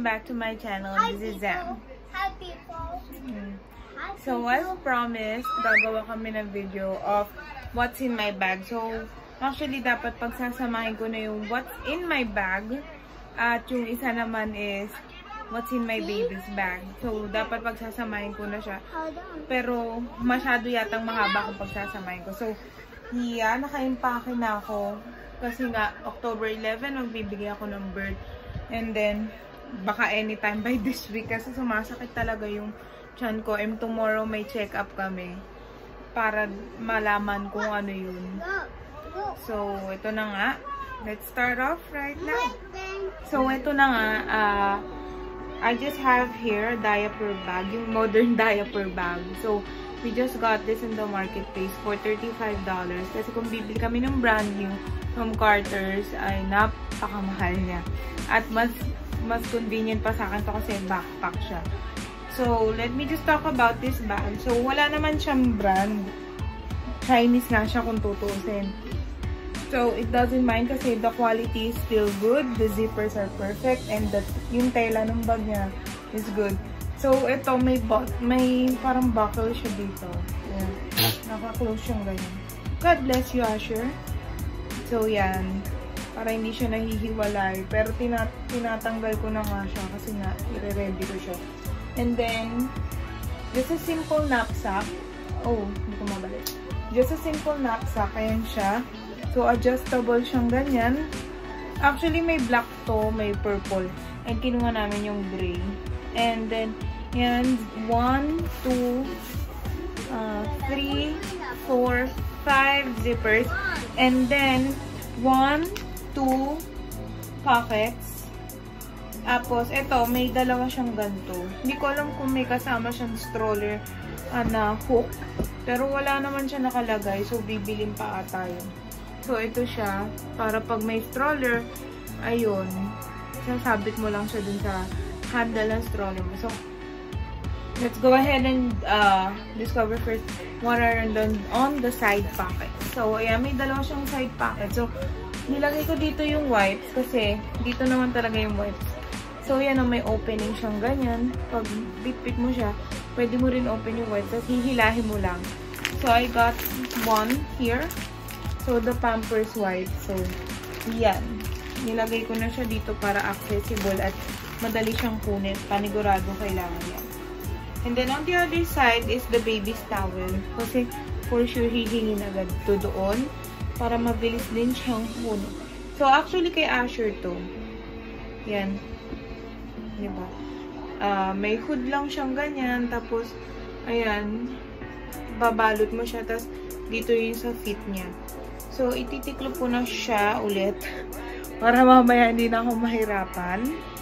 back to my channel. This is Zam. Hi people. So as promised, gagawa kami ng video of what's in my bag. So actually dapat pagsasamahin ko na yung what's in my bag at yung isa naman is what's in my baby's bag. So dapat pagsasamahin ko na siya. Pero masyado yatang mahaba kung pagsasamahin ko. So yeah, naka-impake na ako. Kasi nga, October 11, magbibigay ako ng birth. And then, baka anytime by this week. Kasi sumasakit talaga yung tiyan ko. And tomorrow may check-up kami. Para malaman kung ano yun. So, ito na nga. Let's start off right now. So, ito na nga. I just have here a diaper bag. Yung modern diaper bag. So, we just got this in the marketplace for $35. Kasi kung bibili kami ng brand new from Carter's, ay napakamahal niya. At mas convenient pa sa akin to kasi backpack siya. So, let me just talk about this bag. So, wala naman siyang brand. Chinese nga siya kung tutusin. So, it doesn't mind kasi the quality is still good. The zippers are perfect. And yung tela ng bag niya is good. So, ito, may parang buckle siya dito. Ayan. Naka-close siyang ganyan. God bless you, Asher. So, yan. Para hindi siya nahihiwalay. Pero, tinatanggal ko na nga siya kasi nga, i-ready ko siya. And then, just a simple knapsack. Oh, hindi ko mabalik. Just a simple knapsack. Ayan siya. So, adjustable siyang ganyan. Actually, may black to, may purple. And kinuha namin yung gray. And then, yan, 1, 2, 3, 4, 5 zippers. And then, 1, 2 pockets. Tapos, ito, may dalawa siyang ganito. Hindi ko alam kung may kasama siyang stroller na hook. Pero wala naman siya nakalagay. So, bibilin pa ata yun. So, ito siya. Para pag may stroller, ayun, sasabit mo lang siya dun sa handle ng stroller mo. So, let's go ahead and discover first what are on the side pocket. So, ayan, may dalawa siyang side pocket. So, nilagay ko dito yung wipes kasi dito naman talaga yung wipes. So, yan, may opening siyang ganyan. Pag bit-bit mo siya, pwede mo rin open yung wipes. Tapos, hihilahin mo lang. So, I got one here. So, the Pampers wipe. So, yan. Nilagay ko na siya dito para accessible at madali siyang kunin. Panigurado kailangan yan. And then, on the other side is the baby's towel. Kasi, for sure, hihingin agad to doon para mabilis din siyang kunin. So, actually, kay Asher to. Yan. Diba? May hood lang siyang ganyan. Tapos, ayan, babalot mo siya. Tapos, dito yung sa feet niya. So, ititiklo po na siya ulit. Para mamaya hindi na ako mahirapan.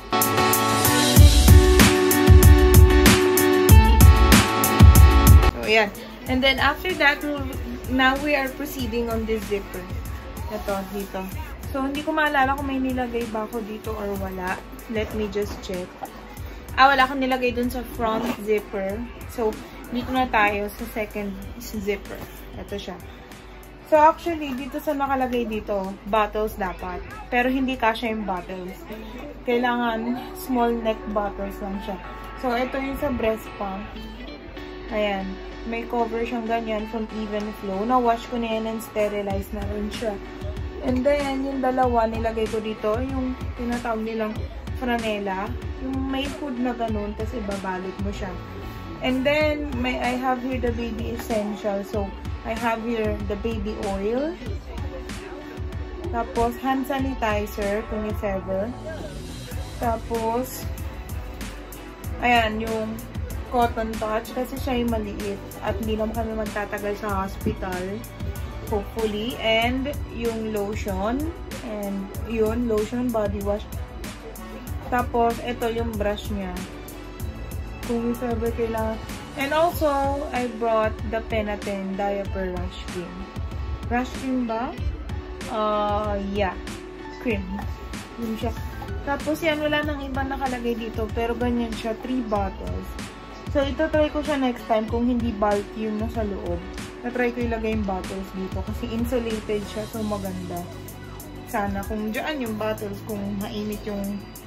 So, yan. And then, after that, now we are proceeding on this zipper. Ito, dito. So, hindi ko maalala kung may nilagay ba ako dito or wala. Let me just check. Wala akong nilagay dun sa front zipper. So, dito na tayo sa second zipper. Ito siya. So, actually, dito sa nakalagay dito, bottles dapat. Pero hindi kasya yung bottles. Kailangan small neck bottles lang siya. So, ito yung sa breast pump. Ayan. May cover siyang ganyan from Even Flow. Na-wash ko na yan and sterilize na rin siya. And then, yung dalawa, nilagay ko dito, yung tinatawag nilang franela. Yung may hood na ganun, tapos ibabalot mo siya. And then, I have here the baby essential. So, I have here the baby oil. Tapos, hand sanitizer, kung if ever. Tapos, ayan, yung cotton touch. Kasi siya yung maliit. At hindi naman kami magtatagal sa hospital. Hopefully. And yung lotion. And yun, lotion, body wash. Tapos, ito yung brush niya. Kung if ever kailangan. And also, I brought the Penaten Diaper Rash Cream. Rash Cream ba? Yeah. Cream. Yun siya. Tapos yan, wala nang iba nakalagay dito. Pero ganyan siya. 3 bottles. So, ito try ko siya next time kung hindi bulky yung nasa loob. Na-try ko ilagay yung bottles dito. Kasi insulated siya. So, maganda. Sana kung dyan yung bottles, kung mainit yung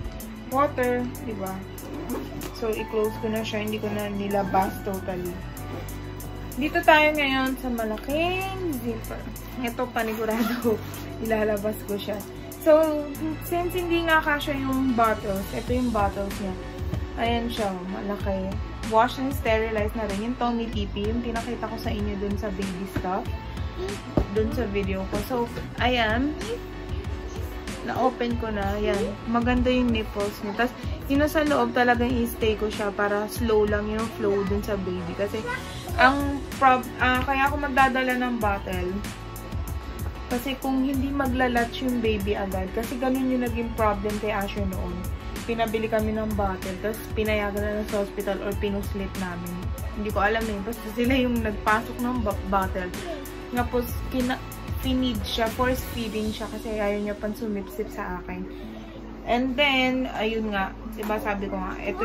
water, diba? So, i-close ko na siya. Hindi ko na nilabas totally. Dito tayo ngayon sa malaking zipper. Ito, panigurado. Ilalabas ko siya. So, since hindi nga kasya yung bottles, ito yung bottles niya. Ayan siya, malaki. Wash and sterilize na rin. Yung Tommy TP, yung pinakita ko sa inyo dun sa baby stuff. Dun sa video ko. So, ayan. Na-open ko na. Ayan. Maganda yung nipples niya. Tapos, yun sa loob talagang i-stay ko siya para slow lang yung flow dun sa baby. Kasi, kaya ako magdadala ng bottle. Kasi kung hindi maglalatch yung baby agad, kasi ganun yung naging problem kay Asher noon. Pinabili kami ng bottle, tapos pinayagan na sa hospital or pinuslit namin. Hindi ko alam eh. Basta sila yung nagpasok ng bottle. Tapos, feed siya, force feeding siya kasi ayaw niya pang sumipsip sa akin. And then, ayun nga, diba sabi ko nga, ito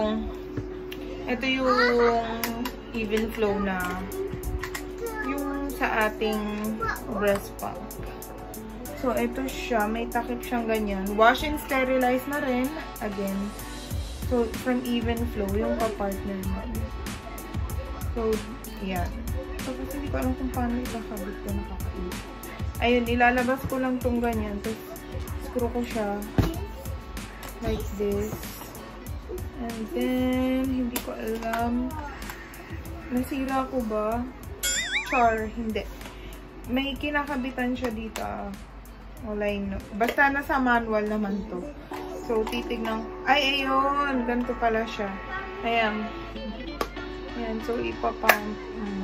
yung even flow na yung sa ating breast pump. So, ito siya, may takip siyang ganyan. Wash and sterilize na rin, again. So, from even flow, yung ka-partner mo. So, yan. So, kasi hindi ko alam kung paano ikakabit ko nakakait. Ayun, ilalabas ko lang tong ganyan. Tapos, screw ko siya. Like this. And then, hindi ko alam. Nasira ko ba? Char, hindi. May kinakabitan siya dito. Wala yun. Basta nasa manual naman to. So, titignan. Ay, ayun. Ganito pala siya. Ayan. Ayan. So, ipapump.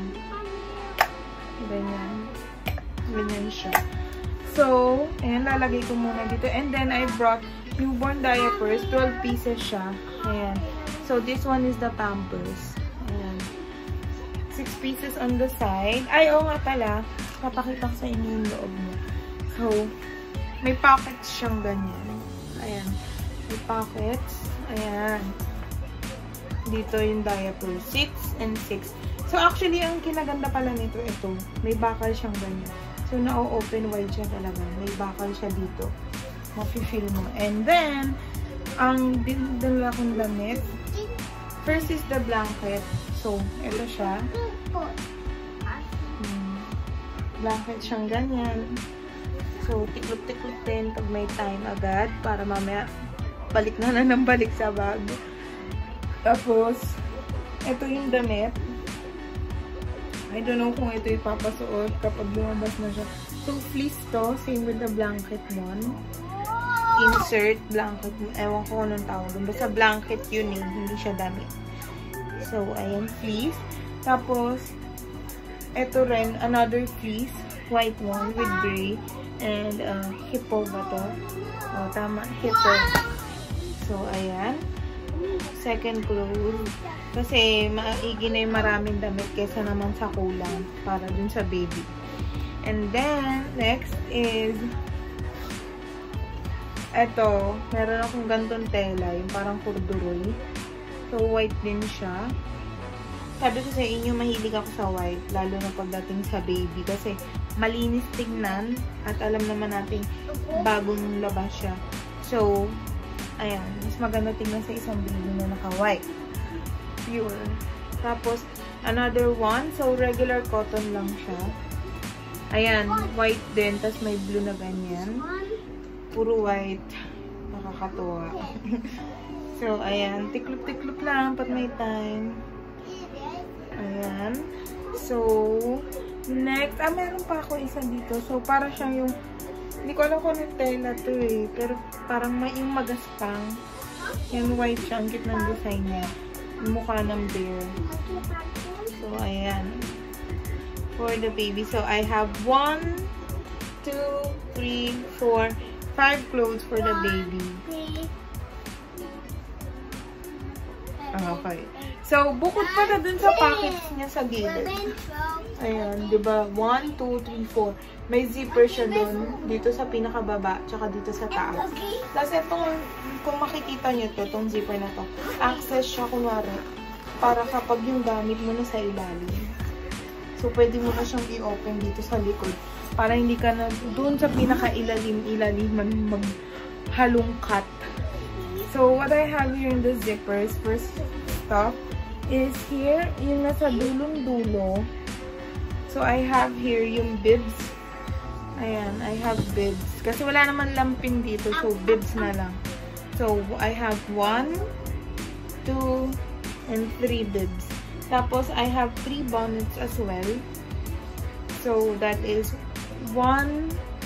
Ganyan. Ganyan siya. So, ayan. Lalagay ko muna dito. And then, I brought newborn diapers. 12 pieces siya. Ayan. So, this one is the Pampers. Ayan. 6 pieces on the side. Ay, oo nga pala. Papakita ko sa inyo yung loob mo. So, may pockets siyang ganyan. Ayan. May pockets. Ayan. Dito yung diaper. 6 and 6. So, actually, ang kinaganda pala nito, ito. May bakal siyang ganyan. So, na-open wide siya talaga. May bakal siya dito. Mapi-feel mo. And then, ang dala kong damit. First is the blanket. So, ito siya. Blanket siyang ganyan. So, tiklop-tiklop din pag may time agad para mamaya balik na ng balik sa bag. Tapos, ito yung damit. I don't know kung ito ipapasuot kapag lumabas na siya. So, fleece to. Same with the blanket one. Insert blanket. Ewan ko kung anong tawag. Basta blanket yun eh. Hindi siya damit. So, ayan, fleece. Tapos, ito rin, another fleece. White one with gray. And, hippo ba to? O, tama. Hippo. So, ayan. Second clothes. Kasi, maigi na yung maraming damit kesa naman sa kulang. Para dun sa baby. And then, next is, eto, meron akong gantong tela. Yung parang corduroy. So, white din siya. Sabi ko sa inyo, mahilig ako sa white. Lalo na pagdating sa baby. Kasi, malinis tingnan. At alam naman natin, bagong labas siya. So, ayan. Mas maganda tingnan sa isang baby na naka-white. Pure. Tapos, another one. So, regular cotton lang siya. Ayan. White din. Tapos, may blue na ganyan. Puro white. Nakakatuwa. So, ayan. Tiklop-tiklop lang pag may time. Ayan. So, next. Meron pa ako isa dito. So, para siyang yung, hindi ko alam kung anong tela to eh. Pero, parang may yung magaspang. Yung white siya. Ang cute ng design niya. Yung mukha ng bear. So, ayan. For the baby. So, I have 1, 2, 3, 4, 5 clothes for the baby. Okay. So, bukod pala dun sa packets niya sa gilid. Ayan, diba? 1, 2, 3, 4. May zipper siya dun. Dito sa pinakababa, tsaka dito sa taas. Tapos itong, kung makikita nyo to, itong zipper na to, access siya kunwari, para kapag yung gamit mo na sa ilalim. So, pwede mo na siyang i-open dito sa likod. Para hindi ka na dun sa pinaka-ilalim-ilalim maghalongkat. So, what I have here in the zippers, first stuff, is here, yung nasa dulong-dulo. So, I have here yung bibs. Ayan, I have bibs. Kasi wala naman lamping dito, so bibs na lang. So, I have 1, 2, and 3 bibs. Tapos, I have 3 bonnets as well. So, that is 1,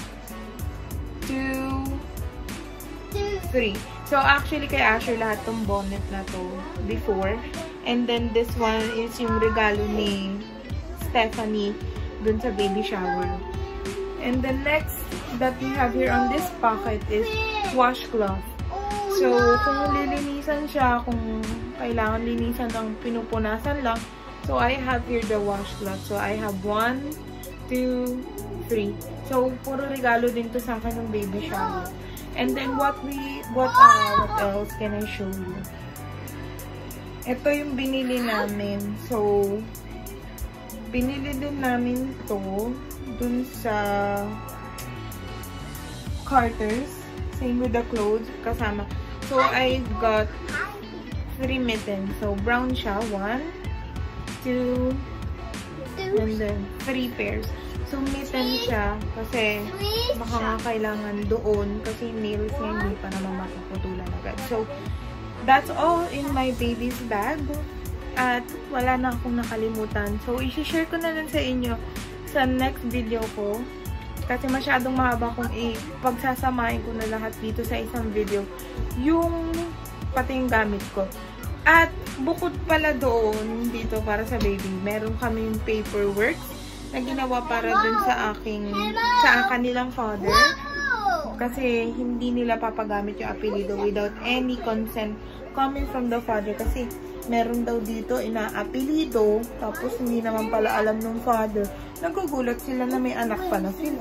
2, 3. So, actually, kay Asher lahat tong bonnet na to before. And then, this one is yung regalo ni Stephanie dun sa baby shower. And the next that we have here on this pocket is washcloth. So, kung lilinisan siya, kung kailangan linisan ng pinupunasan lang, so I have here the washcloth. So, I have 1, 2, 3. So, puro regalo din to sa akin ng baby shower. And then, what else can I show you? Ito yung binili namin. So, binili din namin to dun sa Carter's. Same with the clothes kasama. So, I got 3 mittens. So, brown siya. 1, 2, and then 3 pairs. So, mitten siya kasi baka nga kailangan doon kasi nails niya hindi pa naman mapuputulan agad. So, that's all in my baby's bag. At wala na akong nakalimutan. So, i-share ko na lang sa inyo sa next video ko. Kasi masyadong mahaba kung pagsasamahin ko na lahat dito sa isang video. Yung pati yung gamit ko. At bukod pala doon dito para sa baby, meron kami yung paperwork na ginawa para dun sa kanilang father. Kasi hindi nila papagamit yung apelido without any consent coming from the father. Kasi meron daw dito ina-apelido, tapos hindi naman pala alam ng father. Nagugulat sila na may anak pala sila.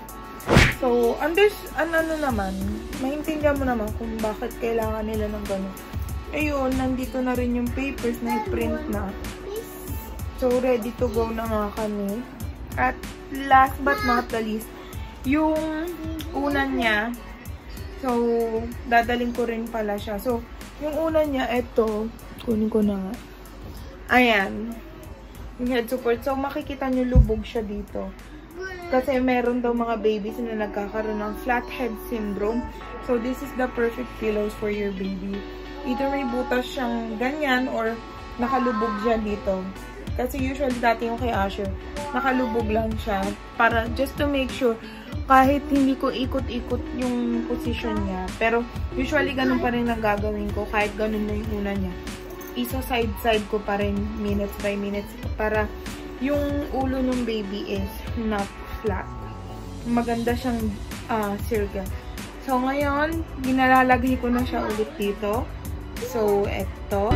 So, naman, maintindihan mo naman kung bakit kailangan nila ng gano'n. Ayun, nandito na rin yung papers na i-print na. So, ready to go na nga kami. At last but not the least, yung unan niya, so, dadaling ko rin pala siya. So, yung unan niya, ito, kunin ko na nga. Ayan. Yung head support. So, makikita nyo lubog siya dito. Kasi meron daw mga babies na nagkakaroon ng flat head syndrome. So, this is the perfect pillows for your baby. Either may butas siyang ganyan or nakalubog siya dito. Kasi usually dati yung kay Asher, nakalubog lang siya. Para just to make sure, kahit hindi ko ikot-ikot yung position niya. Pero usually ganun pa rin ang gagawin ko kahit ganun na yung una niya. Isa side-side ko pa rin minutes by minutes para yung ulo ng baby is not flat. Maganda siyang circle. So ngayon, ginalalagay ko na siya ulit dito. So, eto.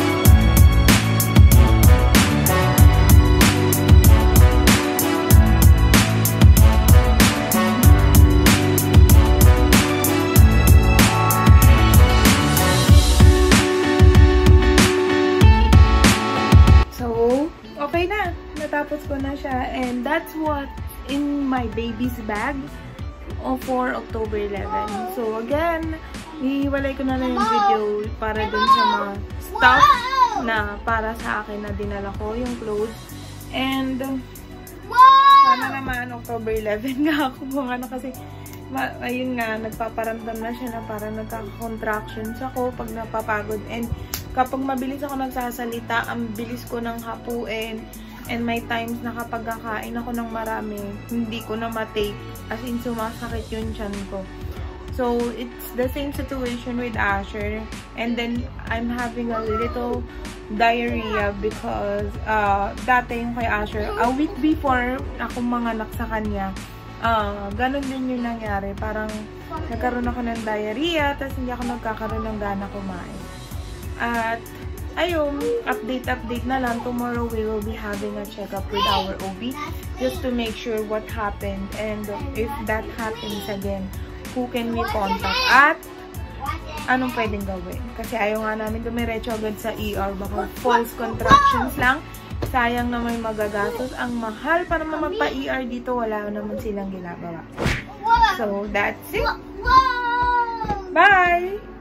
Okay na. Natapos ko na siya. And that's what in my baby's bag for October 11. So, again, ihiwalay ko na lang yung video para dun sa mga stuff na para sa akin na dinala ko, yung clothes. And, sana naman October 11 nga ako mga kasi ayun nga, nagpaparamdam na siya na parang nagkaka-contractions ako pag napapagod. And, kapag mabilis ako nagsasalita, ang bilis ko ng hapuin. And may times na kapag kakain ako ng marami, hindi ko na matake. As in, sumasakit yung tiyan ko. So, it's the same situation with Asher. And then, I'm having a little diarrhea because dati yung kay Asher, a week before akong manganak sa kanya, ganun din yung nangyari. Parang nagkaroon ako ng diarrhea, tapos hindi ako nagkakaroon ng gana kumain. At, ayun, update na lang. Tomorrow, we will be having a checkup with our OB just to make sure what happened. And if that happens again, who can we contact? At, anong pwedeng gawin? Kasi ayaw nga namin dumiretso agad sa ER. Baka false contractions lang. Sayang na may magagastos. Ang mahal pa naman magpa-ER dito. Wala naman silang ginagawa. So, that's it. Bye!